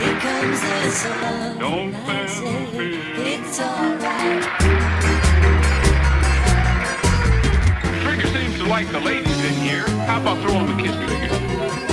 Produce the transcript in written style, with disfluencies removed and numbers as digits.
Here comes the sun. Don't I say fancy. it's alright. Trigger seems to like the ladies in here. How about throwing him a kiss, Trigger?